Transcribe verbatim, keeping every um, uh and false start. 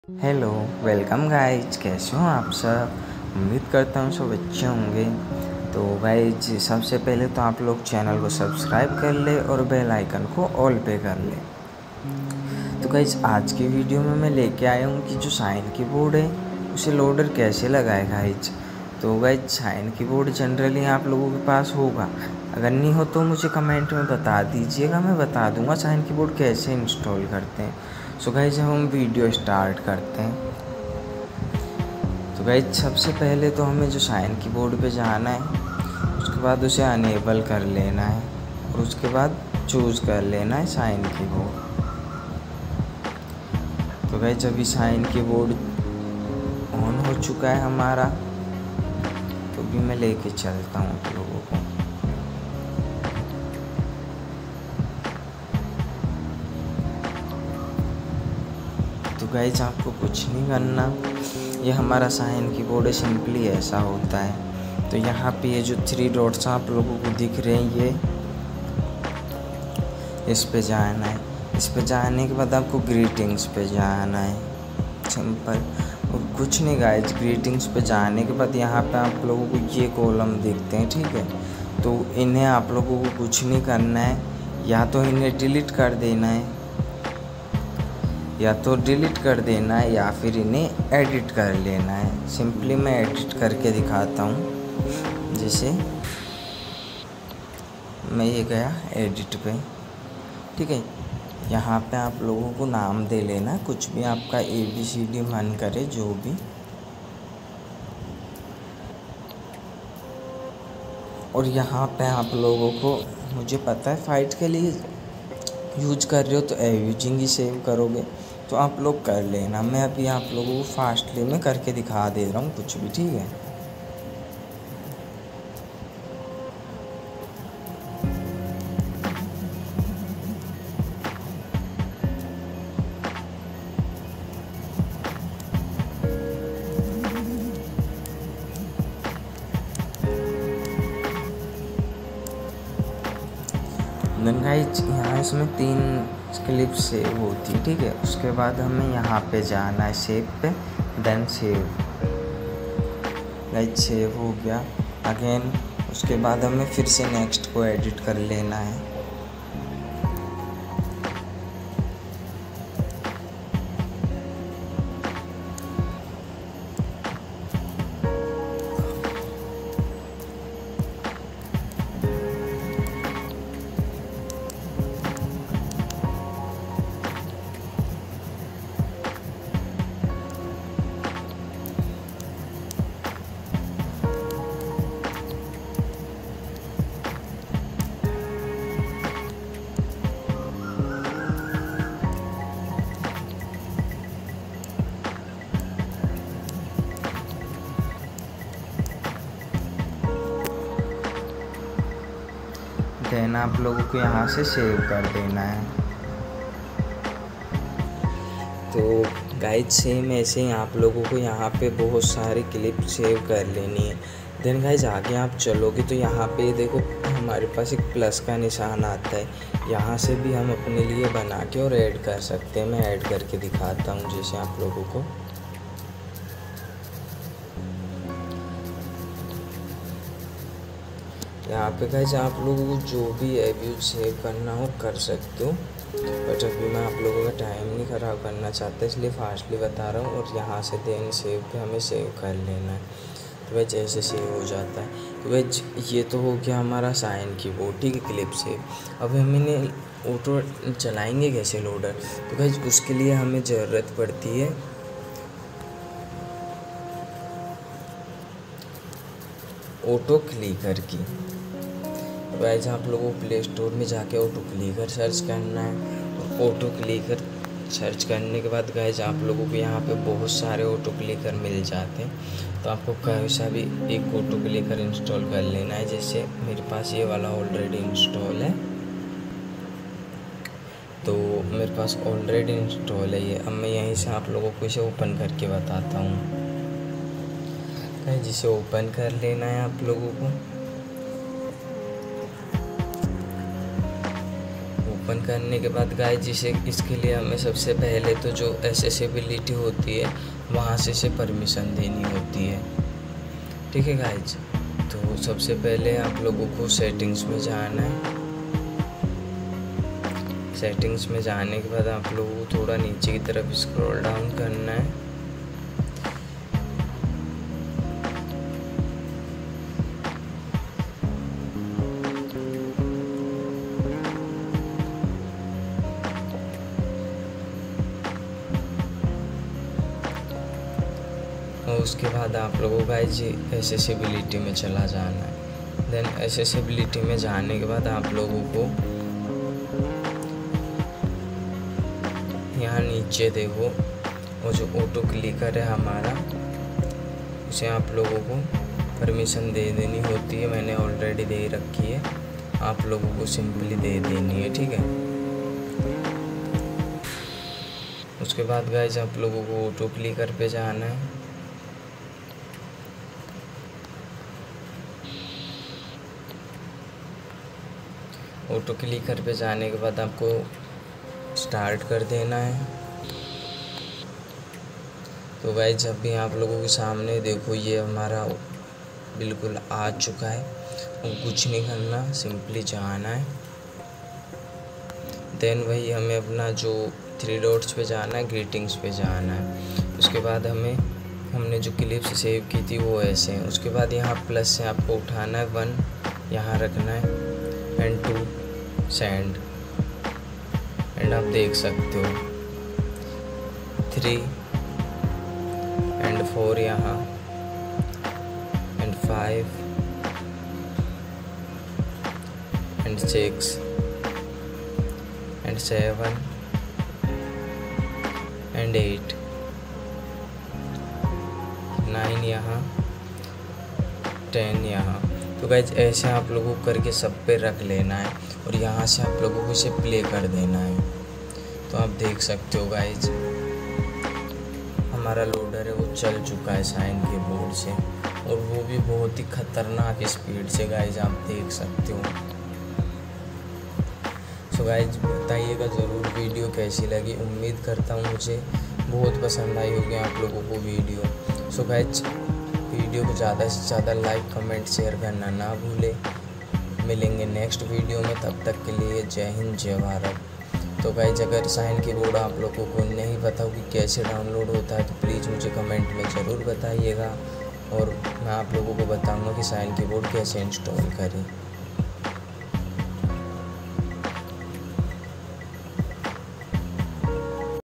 Hello, welcome guys. कैसे हो आप सब? उम्मीद करता हूँ सब अच्छे होंगे। तो गाइज सबसे पहले तो आप लोग चैनल को सब्सक्राइब कर ले और बेल आइकन को ऑल पे कर ले। तो गाइज आज की वीडियो में मैं लेके आया हूँ कि जो साइन कीबोर्ड है उसे लोडर कैसे लगाए गाइज। तो गाइज साइन कीबोर्ड जनरली आप लोगों के पास होगा, अगर नहीं हो तो मुझे कमेंट में बता दीजिएगा, मैं बता दूंगा साइन कीबोर्ड कैसे इंस्टॉल करते हैं। सो गाइज हम वीडियो स्टार्ट करते हैं। तो गाइज सबसे पहले तो हमें जो साइन कीबोर्ड पे जाना है, उसके बाद उसे अनेबल कर लेना है और उसके बाद चूज़ कर लेना है साइन कीबोर्ड। तो गाइज अभी साइन कीबोर्ड ऑन हो चुका है हमारा, तो भी मैं लेके चलता हूँ आप लोगों को। तो गाइज आपको कुछ नहीं करना, ये हमारा साइन कीबोर्ड है, सिंपली ऐसा होता है। तो यहाँ पे ये जो थ्री डॉट्स आप लोगों को दिख रहे हैं, ये इस पे जाना है। इस पे जाने के बाद आपको ग्रीटिंग्स पे जाना है, सिंपल और कुछ नहीं गाइज। ग्रीटिंग्स पे जाने के बाद यहाँ पे आप लोगों को ये कॉलम दिखते हैं, ठीक है। तो इन्हें आप लोगों को कुछ नहीं करना है, या तो इन्हें डिलीट कर देना है या तो डिलीट कर देना है या फिर इन्हें एडिट कर लेना है। सिंपली मैं एडिट करके दिखाता हूँ। जैसे मैं ये गया एडिट पे, ठीक है। यहाँ पे आप लोगों को नाम दे लेना, कुछ भी आपका ए बी सी डी मन करे, जो भी। और यहाँ पे आप लोगों को, मुझे पता है फाइट के लिए यूज कर रहे हो तो यूजिंग ही सेव करोगे, तो आप लोग कर लेना। मैं अभी आप लोगों को फास्टली में करके दिखा दे रहा हूँ कुछ भी, ठीक है। देन गाइज यहाँ इसमें तीन क्लिप सेव होती है, ठीक है। उसके बाद हमें यहाँ पे जाना है सेव पे, देन सेव। गाइज सेव हो गया। अगेन उसके बाद हमें फिर से नेक्स्ट को एडिट कर लेना है। देन आप लोगों को यहाँ से सेव कर देना है। तो गाइड सेम ऐसे ही आप लोगों को यहाँ पे बहुत सारी क्लिप सेव कर लेनी है। देन गाइज आगे आप चलोगे तो यहाँ पे देखो हमारे पास एक प्लस का निशान आता है, यहाँ से भी हम अपने लिए बना के और ऐड कर सकते हैं। मैं ऐड करके दिखाता हूँ जैसे आप लोगों को। यहाँ पे गाइज आप लोगों को जो भी एब्यूज सेव करना हो कर सकते हो, बट अभी मैं आप लोगों का टाइम नहीं ख़राब करना चाहता, इसलिए फास्टली बता रहा हूँ। और यहाँ से देन सेव पे हमें सेव कर लेना है। तो वह जैसे सेव हो जाता है। तो वह ये तो हो गया हमारा साइन कीबोर्ड, ठीक है, क्लिप सेव। अब हम इन्हें ऑटो चलाएँगे कैसे लोडर, तो गाइज उसके लिए हमें ज़रूरत पड़ती है ऑटो क्लिकर की। गाइज आप लोगों को प्ले स्टोर में जाके ऑटो क्लिकर सर्च करना है। ऑटो क्लिकर सर्च करने के बाद गाइज आप लोगों को यहाँ पे बहुत सारे ऑटो क्लिकर मिल जाते हैं। तो आपको कैसा भी एक ऑटो क्लिकर इंस्टॉल कर लेना है। जैसे मेरे पास ये वाला ऑलरेडी इंस्टॉल है, तो मेरे पास ऑलरेडी इंस्टॉल है ये। अब मैं यहीं से आप लोगों को इसे ओपन करके बताता हूँ। गाइज इसे ओपन कर लेना है आप लोगों को। ओपन करने के बाद गाइज जिसे इसके लिए हमें सबसे पहले तो जो एक्सेसिबिलिटी होती है वहाँ से इसे परमिशन देनी होती है। ठीक है गाइज, तो सबसे पहले आप लोगों को सेटिंग्स में जाना है। सेटिंग्स में जाने के बाद आप लोगों को थोड़ा नीचे की तरफ स्क्रॉल डाउन करना है। और उसके बाद आप लोगों का जी एक्सेसिबिलिटी में चला जाना है। देन एक्सेसिबिलिटी में जाने के बाद आप लोगों को यहाँ नीचे देखो वो जो ऑटो क्लिकर है हमारा, उसे आप लोगों को परमिशन दे देनी होती है। मैंने ऑलरेडी दे रखी है, आप लोगों को सिंपली दे देनी है। ठीक है, उसके बाद गाइस आप लोगों को ऑटो क्लिकर पे जाना है। ऑटो क्लिकर पे जाने के बाद आपको स्टार्ट कर देना है। तो गाइस जब भी आप लोगों के सामने देखो ये हमारा बिल्कुल आ चुका है, और कुछ नहीं करना, सिंपली जाना है। देन वही हमें अपना जो थ्री डॉट्स पे जाना है, ग्रीटिंग्स पे जाना है। उसके बाद हमें हमने जो क्लिप्स सेव की थी वो ऐसे हैं। उसके बाद यहाँ प्लस से आपको उठाना है, वन यहाँ रखना है एंड टू सेंड, एंड आप देख सकते हो थ्री एंड फोर यहाँ and five and six and seven and eight, nine यहाँ, टेन यहाँ। तो गाइज ऐसे आप लोगों को करके सब पे रख लेना है और यहाँ से आप लोगों को इसे प्ले कर देना है। तो आप देख सकते हो गाइज हमारा लोडर है वो चल चुका है साइन के बोर्ड से, और वो भी बहुत ही खतरनाक स्पीड से गाइज आप देख सकते हो। सो गाइज बताइएगा ज़रूर वीडियो कैसी लगी। उम्मीद करता हूँ मुझे बहुत पसंद आई होगी आप लोगों को वीडियो। सो गाइज वीडियो को ज़्यादा से ज़्यादा लाइक कमेंट शेयर करना ना भूले। मिलेंगे नेक्स्ट वीडियो में, तब तक के लिए जय हिंद जय भारत। तो गाइज अगर साइन कीबोर्ड आप लोगों को नहीं पता हो कि कैसे डाउनलोड होता है तो प्लीज़ मुझे कमेंट में ज़रूर बताइएगा, और मैं आप लोगों को बताऊंगा कि साइन कीबोर्ड कैसे इंस्टॉल करें।